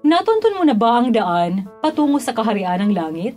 Natuntun mo na ba ang daan patungo sa kaharian ng langit?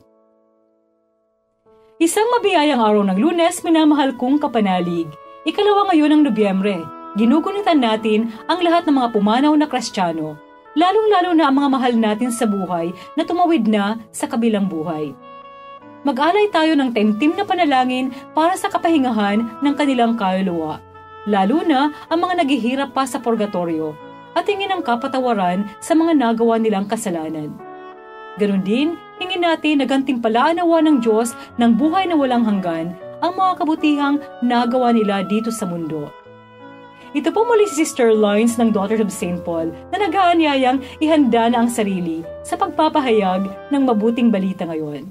Isang mabiyayang araw ng Lunes, minamahal kong kapanalig. Ikalawa ngayon ng Nobyembre, ginugunitan natin ang lahat ng mga pumanaw na Kristiyano, lalong-lalo na ang mga mahal natin sa buhay na tumawid na sa kabilang buhay. Mag-alay tayo ng taimtim na panalangin para sa kapahingahan ng kanilang kaluluwa, lalo na ang mga naghihirap pa sa purgatorio, at hingin ang kapatawaran sa mga nagawa nilang kasalanan. Ganon din, hingin natin na gantimpalaan nawa ng Diyos ng buhay na walang hanggan ang mga kabutihang nagawa nila dito sa mundo. Ito po muli si Sister Lawrence ng Daughters of St. Paul na nag-aanyayang ihanda na ang sarili sa pagpapahayag ng mabuting balita ngayon.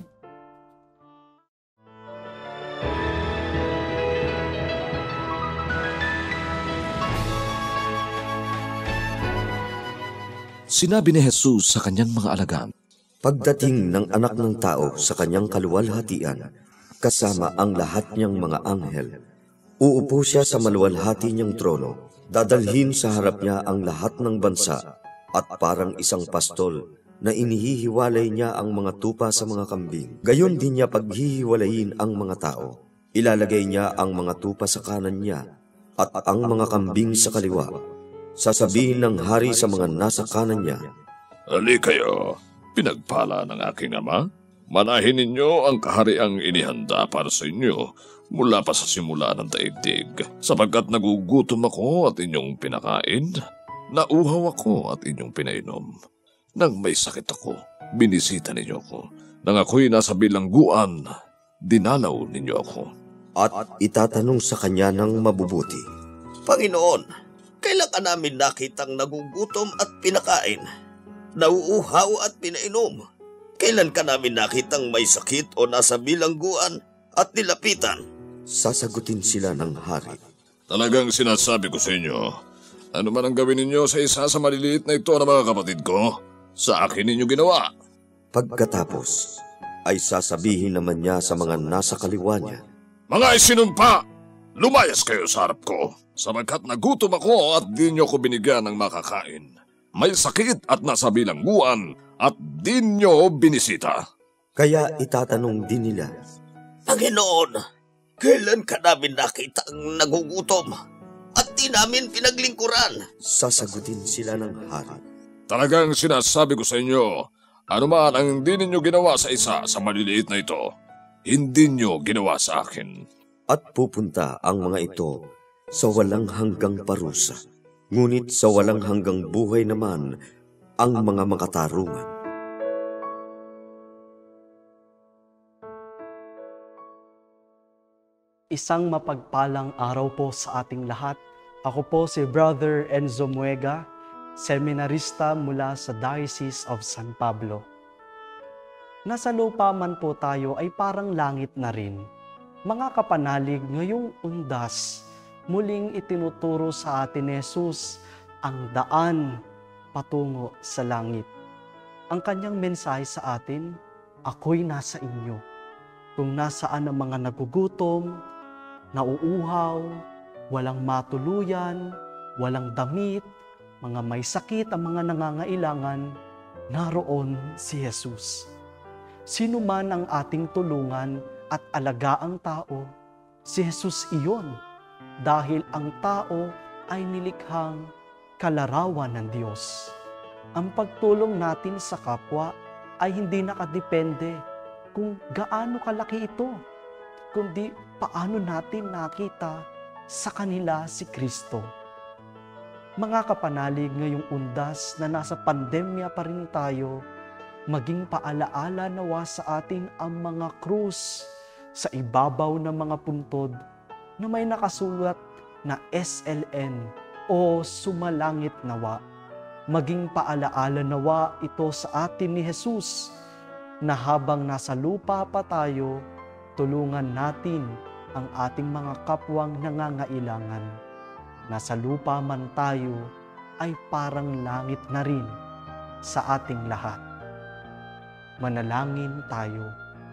Sinabi ni Jesus sa kanyang mga alagad, pagdating ng anak ng tao sa kanyang kaluwalhatian, kasama ang lahat niyang mga anghel, uupo siya sa maluwalhati niyang trono, dadalhin sa harap niya ang lahat ng bansa, at parang isang pastol na inihihiwalay niya ang mga tupa sa mga kambing. Gayon din niya paghihiwalayin ang mga tao. Ilalagay niya ang mga tupa sa kanan niya, at ang mga kambing sa kaliwa. Sasabihin ng hari sa mga nasa kanan niya, "Ali kayo, pinagpala ng aking ama. Manahin ninyo ang kahariang inihanda para sa inyo mula pa sa simula ng daigdig, sapagkat nagugutom ako at inyong pinakain, nauhaw ako at inyong pinainom. Nang may sakit ako, binisita ninyo ako. Nang ako'y nasa bilangguan, dinalaw ninyo ako." At itatanong sa kanya ng mabubuti, "Panginoon, kailan ka namin nakitang nagugutom at pinakain, nauuhaw at pinainom? Kailan ka namin nakitang may sakit o nasa bilangguan at nilapitan?" Sasagutin sila ng hari, "Talagang sinasabi ko sa inyo, ano man ang gawin ninyo sa isa sa maliliit na ito na mga kapatid ko, sa akin ninyo ginawa." Pagkatapos ay sasabihin naman niya sa mga nasa kaliwa niya, "Mga isinumpa, lumayas kayo sa harap ko, sapagkat nagutom ako at di nyo ko binigyan ng makakain. May sakit at nasa bilangguan at di nyo binisita." Kaya itatanong din nila, "Panginoon, kailan ka namin nakitang nagugutom at di namin pinaglingkuran?" Sasagutin sila ng hari, "Talagang sinasabi ko sa inyo, ano man ang hindi ninyo ginawa sa isa sa maliliit na ito, hindi nyo ginawa sa akin." At pupunta ang mga ito sa walang hanggang parusa, ngunit sa walang hanggang buhay naman ang mga makatarungan. Isang mapagpalang araw po sa ating lahat. Ako po si Brother Enzo Muega, seminarista mula sa Diocese of San Pablo. Nasa lupa man po tayo ay parang langit na rin. Mga kapanalig, ngayong undas, muling itinuturo sa atin ni Jesus ang daan patungo sa langit. Ang kanyang mensahe sa atin, ako'y nasa inyo. Kung nasaan ang mga nagugutom, nauuhaw, walang matuluyan, walang damit, mga may sakit ang mga nangangailangan, naroon si Jesus. Sino man ang ating tulungan at alagaang tao, si Jesus iyon, dahil ang tao ay nilikhang kalarawan ng Diyos. Ang pagtulong natin sa kapwa ay hindi nakadepende kung gaano kalaki ito, kundi paano natin nakita sa kanila si Kristo. Mga kapanalig, ngayong undas na nasa pandemya pa rin tayo, maging paalaala nawa sa atin ang mga krus sa ibabaw ng mga puntod na may nakasulat na SLN o Sumalangit Nawa. Maging paalaala nawa ito sa atin ni Jesus na habang nasa lupa pa tayo, tulungan natin ang ating mga kapwang nangangailangan. Nasa lupa man tayo ay parang langit na rin sa ating lahat. Manalangin tayo.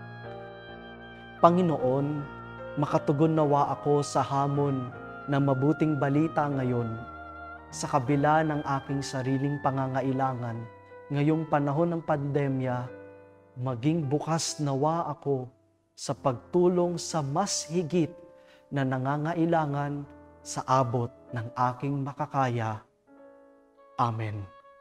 Panginoon, makatugon nawa ako sa hamon ng mabuting balita ngayon. Sa kabila ng aking sariling pangangailangan, ngayong panahon ng pandemya, maging bukas nawa ako sa pagtulong sa mas higit na nangangailangan sa abot ng aking makakaya. Amen.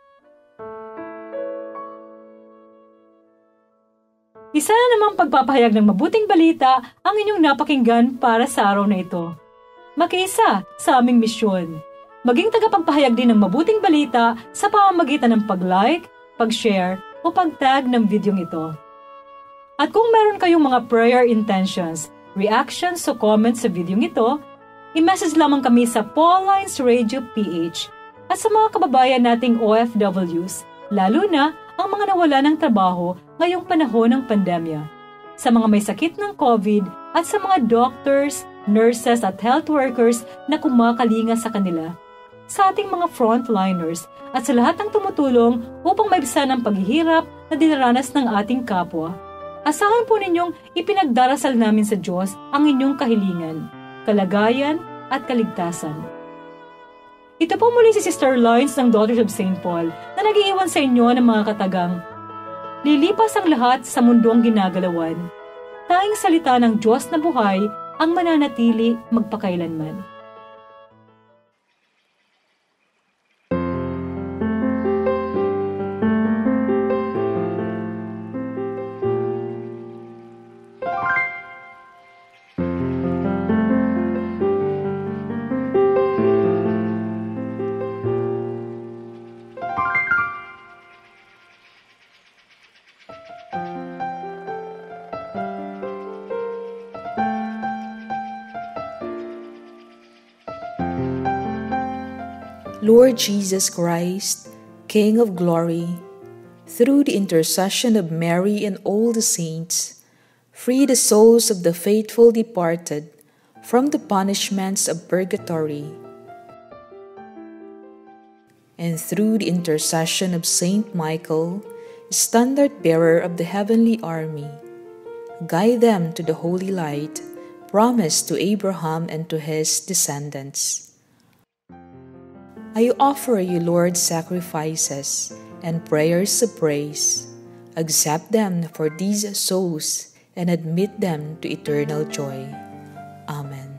Isa na namang pagpapahayag ng mabuting balita ang inyong napakinggan para sa araw na ito. Makiisa sa aming misyon. Maging tagapagpahayag din ng mabuting balita sa pamamagitan ng pag-like, pag-share o pag-tag ng videong ito. At kung meron kayong mga prayer intentions, reactions o comments sa videong ito, i-message lamang kami sa Paulines Radio PH. At sa mga kababayan nating OFWs, lalo na ang mga nawala ng trabaho ngayong panahon ng pandemya. Sa mga may sakit ng COVID at sa mga doctors, nurses at health workers na kumakalinga sa kanila. Sa ating mga frontliners at sa lahat ng tumutulong upang maibsan ang paghihirap na dinaranas ng ating kapwa. Asahan po ninyong ipinagdarasal namin sa Diyos ang inyong kahilingan, kalagayan at kaligtasan. Ito po muli si Sister Lawrence ng Daughters of St. Paul na nag-iiwan sa inyo ng mga katagang, lilipas ang lahat sa mundong ginagalawan. Tanging salita ng Diyos na buhay ang mananatili magpakailanman. Lord Jesus Christ, King of glory, through the intercession of Mary and all the saints, free the souls of the faithful departed from the punishments of purgatory. And through the intercession of Saint Michael, standard-bearer of the heavenly army, guide them to the holy light promised to Abraham and to his descendants. I offer you, Lord, sacrifices and prayers of praise. Accept them for these souls and admit them to eternal joy. Amen.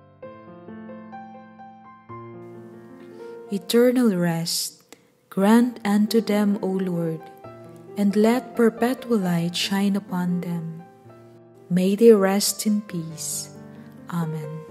Eternal rest, grant unto them, O Lord, and let perpetual light shine upon them. May they rest in peace. Amen.